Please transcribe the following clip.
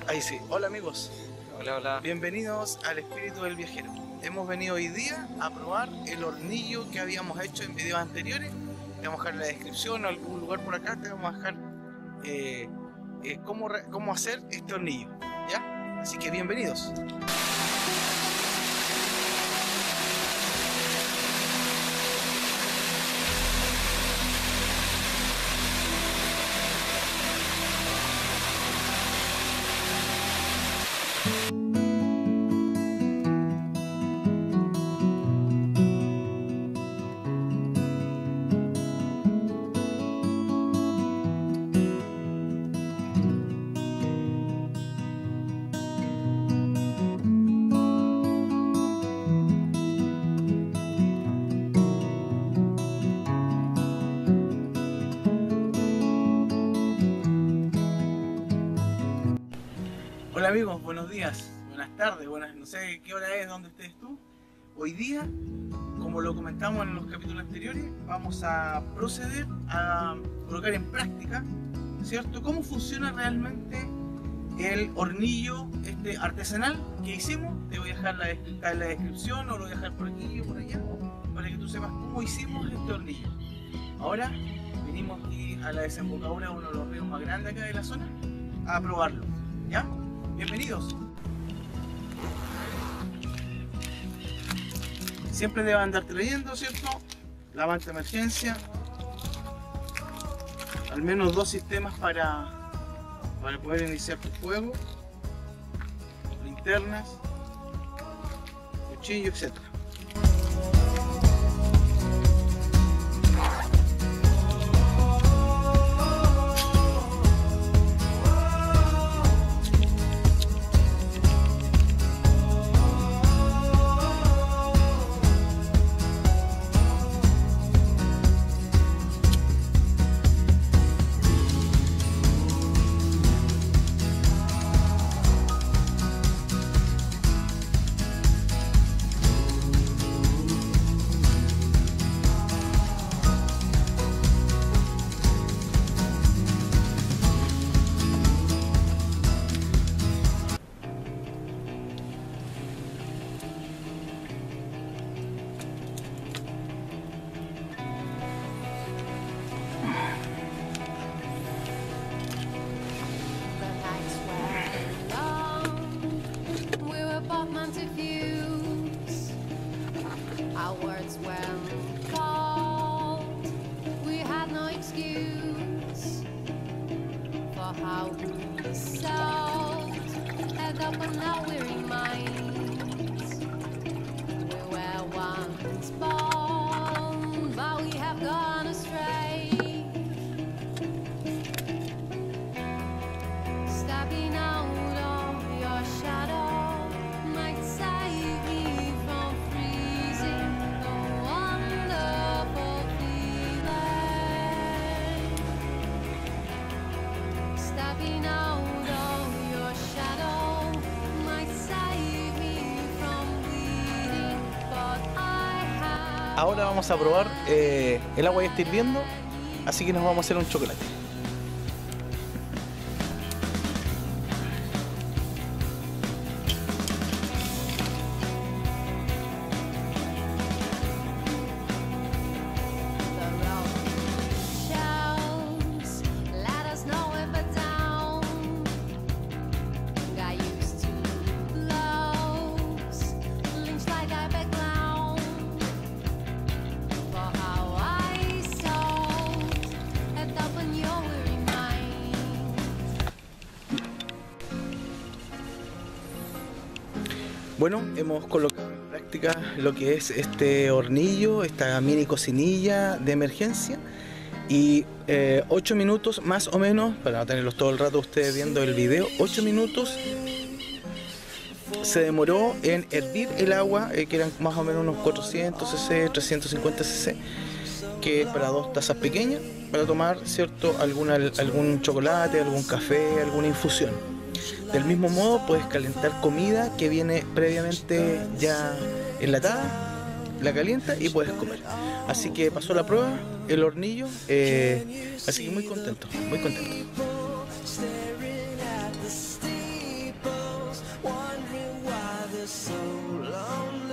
Ahí sí. Hola amigos. Hola, hola. Bienvenidos al Espíritu del Viajero. Hemos venido hoy día a probar el hornillo que habíamos hecho en videos anteriores. Te vamos a dejar en la descripción o algún lugar por acá. Te vamos a dejar cómo hacer este hornillo, ¿ya? Así que bienvenidos. Hola amigos, buenos días, buenas tardes, no sé qué hora es, dónde estés tú. Hoy día, como lo comentamos en los capítulos anteriores, vamos a proceder a colocar en práctica, ¿cierto?, cómo funciona realmente el hornillo artesanal que hicimos. Te voy a dejar en la descripción, o lo voy a dejar por aquí o por allá, para que tú sepas cómo hicimos este hornillo. Ahora venimos aquí a la desembocadura de uno de los ríos más grandes acá de la zona a probarlo, ¿ya? Bienvenidos. Siempre deben andar trayendo, ¿cierto?, lavante de emergencia, al menos 2 sistemas para poder iniciar tu fuego, linternas, cuchillo, etc. How we sold, and up on our weary minds. We were once born, but we have gone astray. Stepping out of your shadow might save me from freezing. The wonderful feeling. Stepping out of your shadow might save me from bleeding, but I have. Ahora vamos a probar, el agua ya está hirviendo, así que nos vamos a hacer un chocolate. Bueno, hemos colocado en práctica lo que es este hornillo, esta mini cocinilla de emergencia, y 8 minutos más o menos, para no tenerlos todo el rato ustedes viendo el video, 8 minutos se demoró en hervir el agua, que eran más o menos unos 400 cc, 350 cc, que es para 2 tazas pequeñas, para tomar, ¿cierto?, algún chocolate, algún café, alguna infusión. Del mismo modo puedes calentar comida que viene previamente ya enlatada, la calientas y puedes comer. Así que pasó la prueba, el hornillo, así que muy contento, muy contento. lonely.